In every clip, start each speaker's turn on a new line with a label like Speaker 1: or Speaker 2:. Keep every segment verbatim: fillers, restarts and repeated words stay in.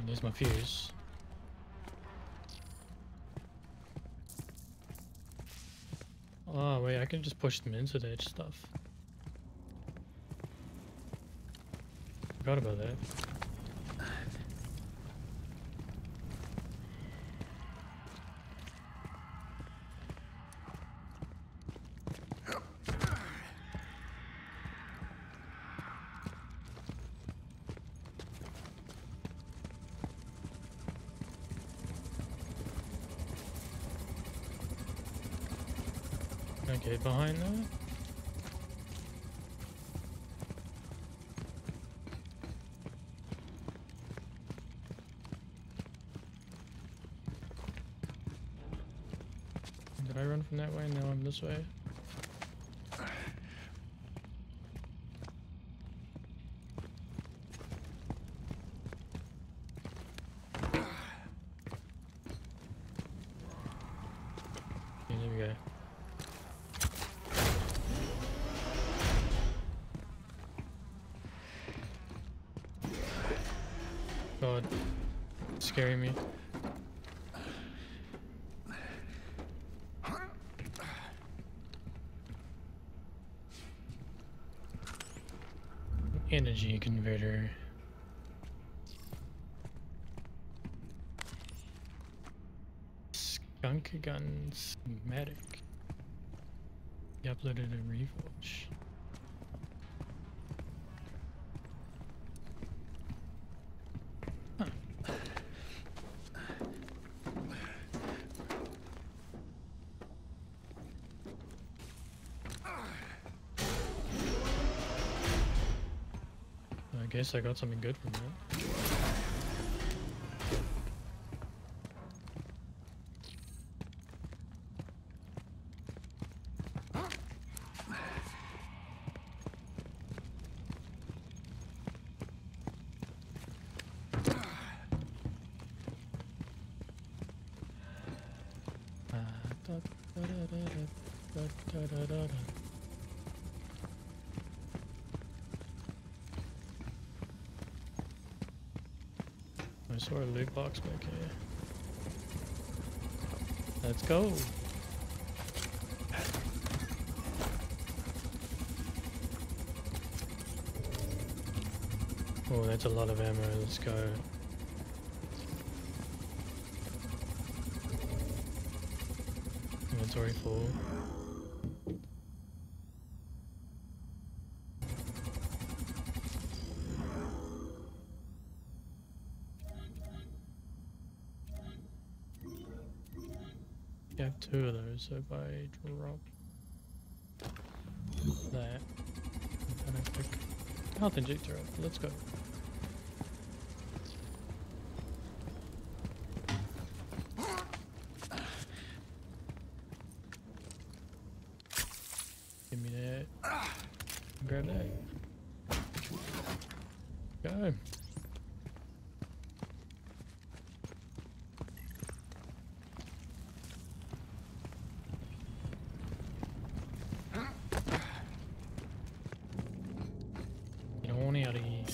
Speaker 1: There's my fuse. Oh wait, I can just push them into that stuff. Forgot about that. Okay, behind that. Did I run from that way? No, I'm this way. Okay, there we go. God, it's scaring me. Energy converter. Skunk guns, medic. He uploaded a Reforge. I guess I got something good from that. I saw a loot box back here. Let's go. Oh, that's a lot of ammo. Let's go. Inventory full. I have two of those, so if I drop that, and I pick health injector up, let's go. Give me that. Grab that. Go. Out of here.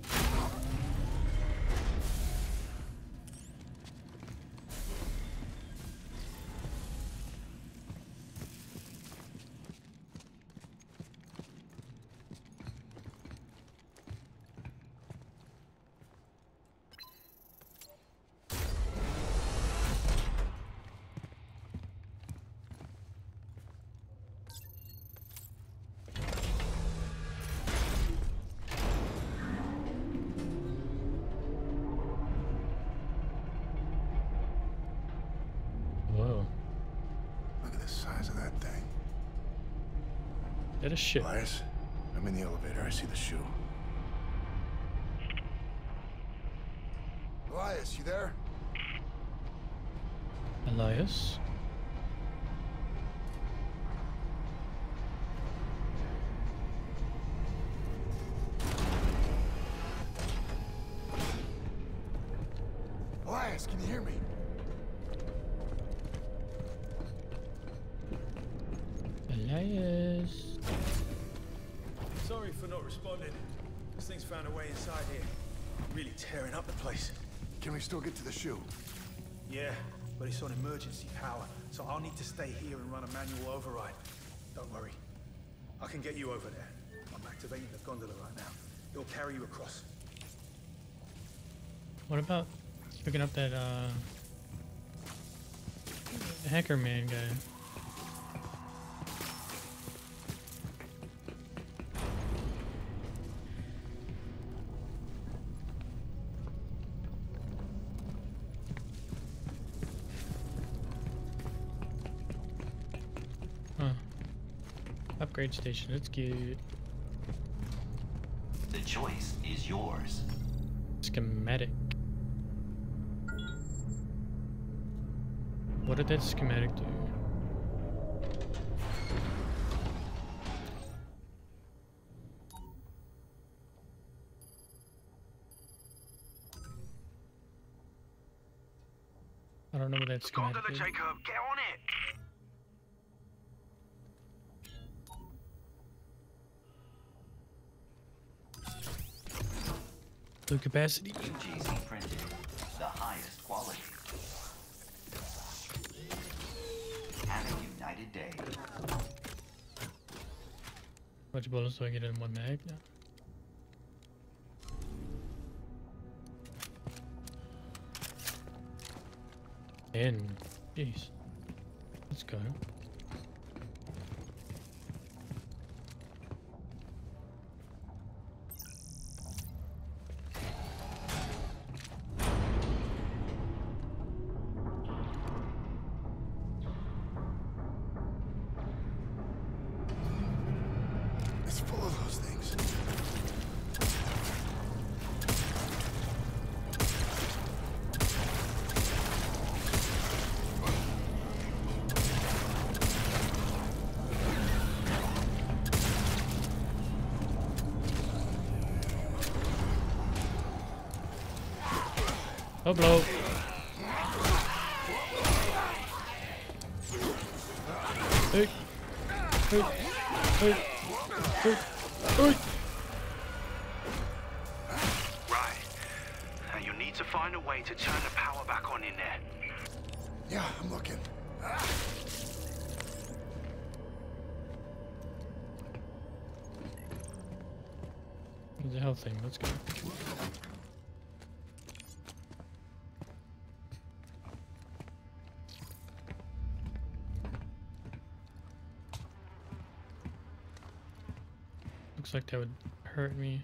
Speaker 1: Whoa.
Speaker 2: Look at the size of that thing.
Speaker 1: That is shit.
Speaker 2: Elias, I'm in the elevator. I see the shoe. Elias, you there?
Speaker 1: Elias?
Speaker 2: Elias, can you hear me?
Speaker 1: Elias.
Speaker 3: Sorry for not responding. This thing's found a way inside here. Really tearing up the place.
Speaker 2: Can we still get to the shoe?
Speaker 3: Yeah, but it's on emergency power, so I'll need to stay here and run a manual override. Don't worry. I can get you over there. I'm activating the gondola right now. It'll carry you across.
Speaker 1: What about picking up that uh hacker man guy? Huh. Upgrade station, that's good.
Speaker 4: The choice is yours.
Speaker 1: Schematic. What did that schematic do? I don't know what that schematic
Speaker 3: Gondola,
Speaker 1: did.
Speaker 3: Jacob, get on it!
Speaker 1: Blue capacity.
Speaker 4: U G C printed, the highest quality. Have a united day.
Speaker 1: How much bullets do I get in one mag now? ten. Jeez. Let's go.
Speaker 2: It's full of those things.
Speaker 1: Oh, blow. Hey. Hey. Hey. Hey. Hey.
Speaker 3: Right. Now you need to find a way to turn the power back on in there.
Speaker 2: Yeah, I'm looking.
Speaker 1: There's a health thing. Let's go. Looks like that would hurt me.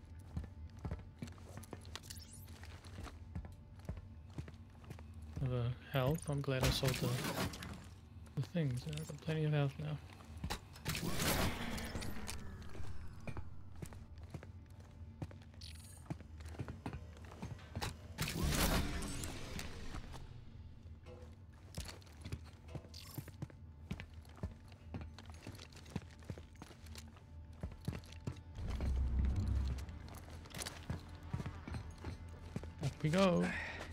Speaker 1: Of uh, health. I'm glad I sold the, the things. I've got plenty of health now. Up we go.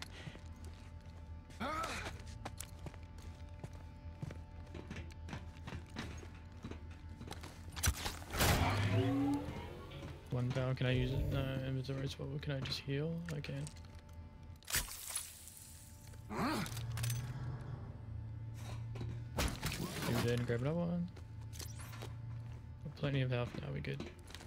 Speaker 1: One down. Can I use it? No, inventory spot. Can I just heal? I can. Maybe then grab another one. Got plenty of health now. We good.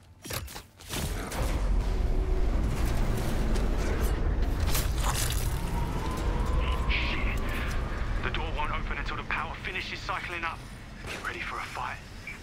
Speaker 3: The door won't open until the power finishes cycling up. Get ready for a fight.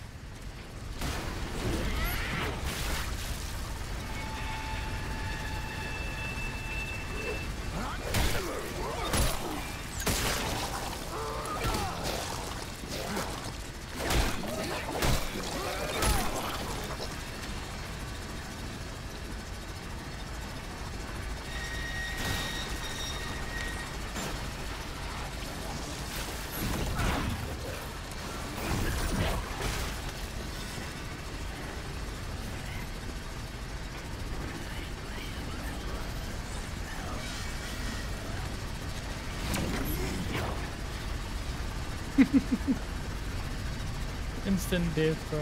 Speaker 1: Instant death, bro.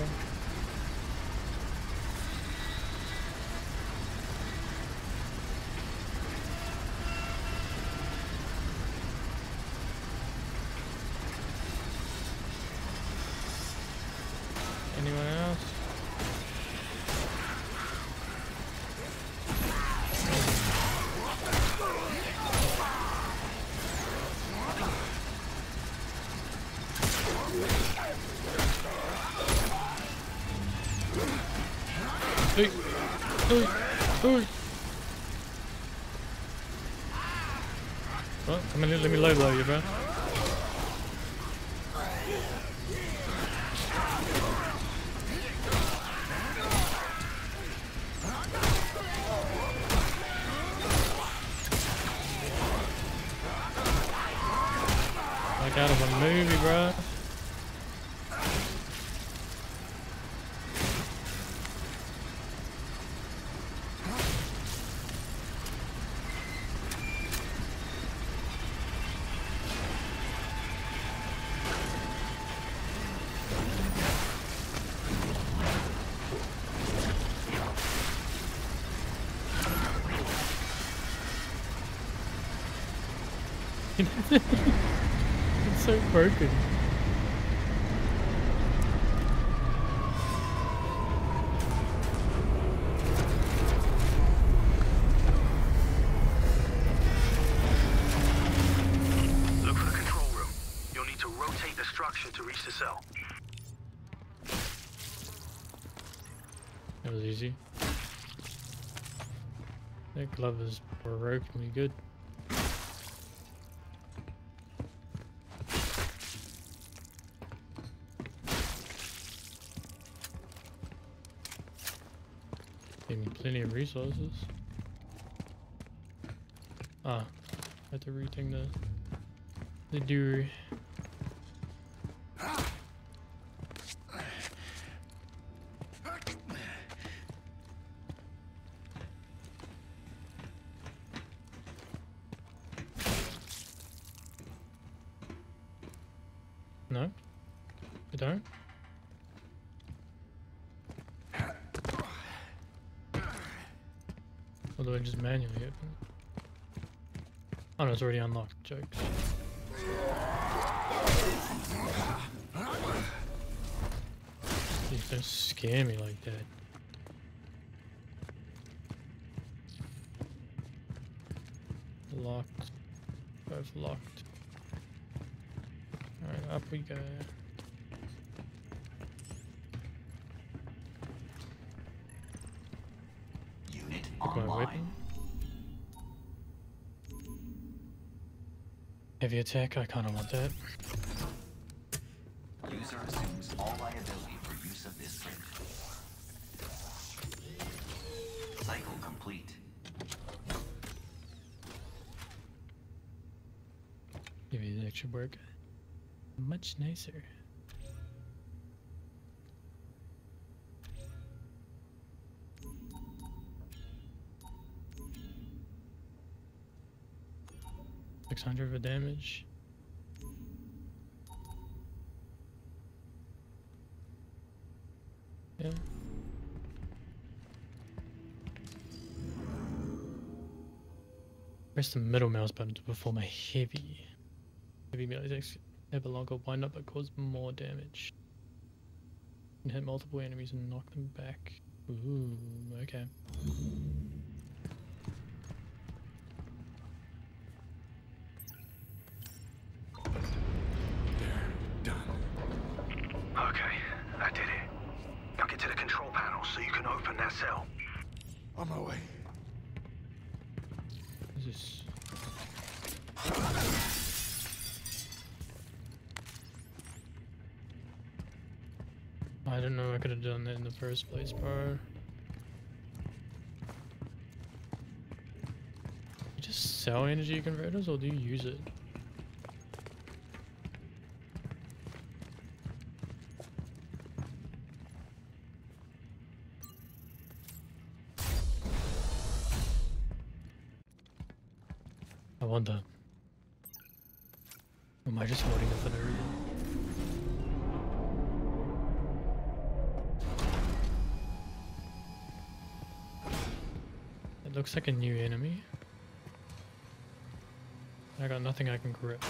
Speaker 1: Hey! Hey! Hey! Well, come in here, let me low blow you, bro. Like out of a movie, bro. It's so broken.
Speaker 5: Look for the control room. You'll need to rotate the structure to reach the cell.
Speaker 1: That was easy. That glove is brokenly good. Gave me plenty of resources. Ah, I had to rethink the the do. No, you don't. Or do I just manually open it? Oh no, it's already unlocked. Jokes. Please don't scare me like that. Locked. Both locked. Alright, up we go.
Speaker 4: Unit
Speaker 1: Pick my
Speaker 4: online.
Speaker 1: weapon. Heavy attack, I kinda want that.
Speaker 4: User assumes all liability for use of this print. Cycle complete.
Speaker 1: Give you the extra work. Much nicer. six hundred of damage. Yeah. Press the middle mouse button to perform a heavy, heavy melee attacks. Have a longer wind up but cause more damage. And hit multiple enemies and knock them back. Ooh, okay.
Speaker 5: Okay, I did it. Now get to the control panel so you can open that cell.
Speaker 2: On my way.
Speaker 1: What is this? I didn't know I could have done that in the first place, bro. You just sell energy converters or do you use it? I wonder. Or am I just holding it for no reason? It looks like a new enemy. I got nothing I can grip.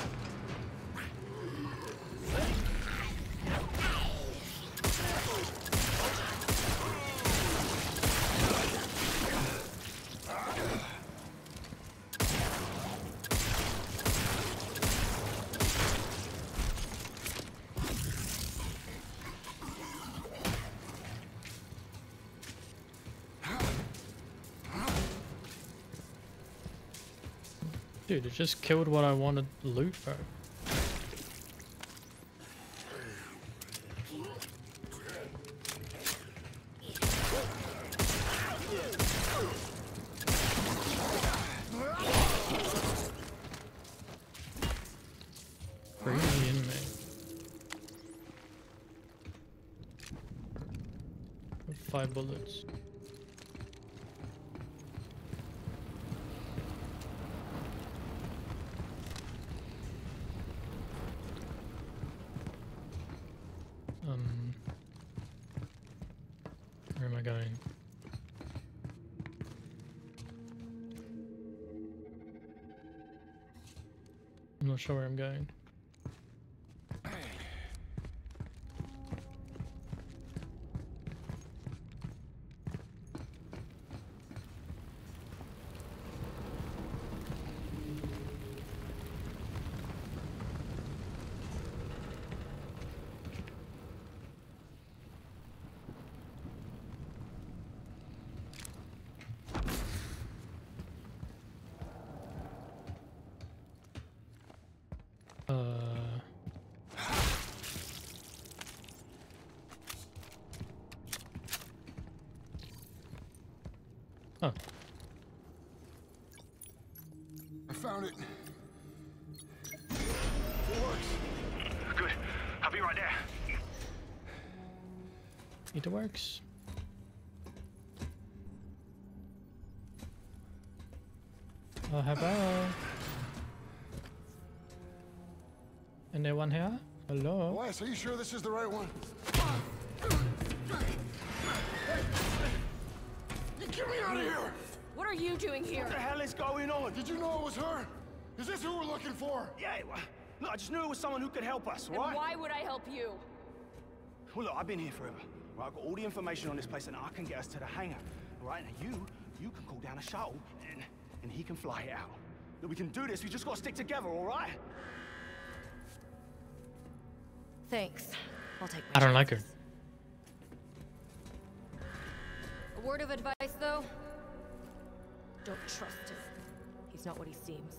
Speaker 1: Dude, it just killed what I wanted to loot, bro. Crazy enemy. Five bullets. Um, where am I going? I'm not sure where I'm going. Uh, huh.
Speaker 2: I found it.
Speaker 5: Good. I'll be right there.
Speaker 1: It works. Oh, hello. Anyone here? Hello?
Speaker 2: Wes, are you sure this is the right one? You get me out of here!
Speaker 6: What are you doing here?
Speaker 3: What the hell is going on?
Speaker 2: Did you know it was her? Is this who we're looking for?
Speaker 3: Yeah, well, look, I just knew it was someone who could help us,
Speaker 6: And
Speaker 3: right?
Speaker 6: why would I help you?
Speaker 3: Well, look, I've been here forever. Right, I've got all the information on this place, and I can get us to the hangar. All right, now you, you can call down a shuttle, and, and he can fly it out. Look, we can do this. We just got to stick together, all right?
Speaker 6: Thanks. I'll take my
Speaker 1: I don't like her.
Speaker 6: chances. A word of advice, though. Don't trust him. He's not what he seems.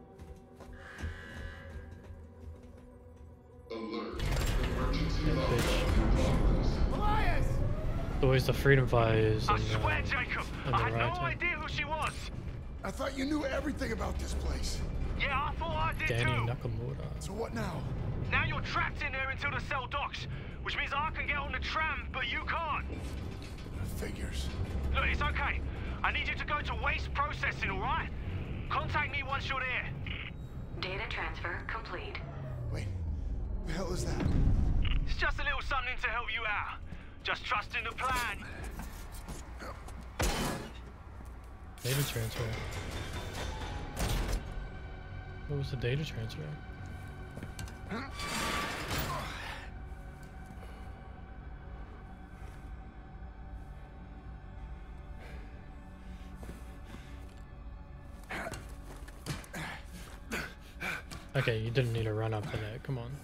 Speaker 7: Alert. Emergency
Speaker 1: Yeah,
Speaker 7: log
Speaker 1: bitch.
Speaker 3: Elias!
Speaker 1: Always the freedom fighters
Speaker 5: I
Speaker 1: and,
Speaker 5: swear,
Speaker 1: uh,
Speaker 5: Jacob,
Speaker 1: and
Speaker 5: I
Speaker 1: the
Speaker 5: had no
Speaker 1: writer.
Speaker 5: idea who she was.
Speaker 2: I thought you knew everything about this place.
Speaker 5: Yeah, I thought I did
Speaker 1: Danny
Speaker 5: too.
Speaker 1: Nakamura.
Speaker 2: So what now?
Speaker 5: Now you're trapped in there until the cell docks, which means I can get on the tram, but you can't.
Speaker 2: Figures.
Speaker 5: Look, it's okay. I need you to go to waste processing, all right? Contact me once you're there.
Speaker 8: Data transfer complete.
Speaker 2: Wait, the hell is that?
Speaker 5: It's just a little something to help you out. Just trust in the plan.
Speaker 1: Data transfer. What was the data transfer? Okay, you didn't need to run up to that. Come on.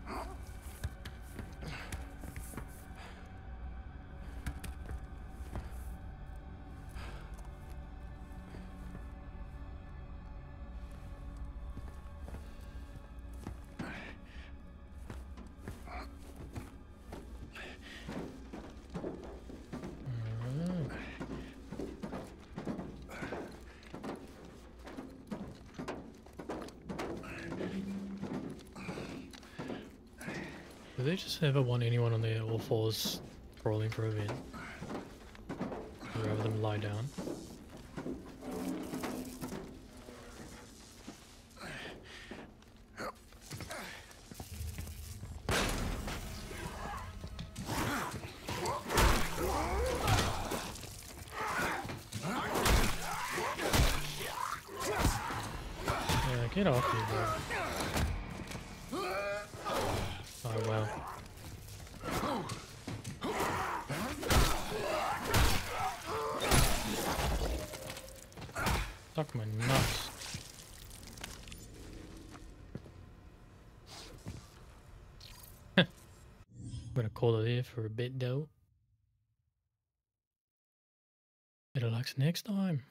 Speaker 1: Do they just ever want anyone on their all fours crawling for a vent? Or rather them lie down? Yeah, get off me, bro. Oh well. Suck my nuts. I'm gonna call it here for a bit though. Better luck next time.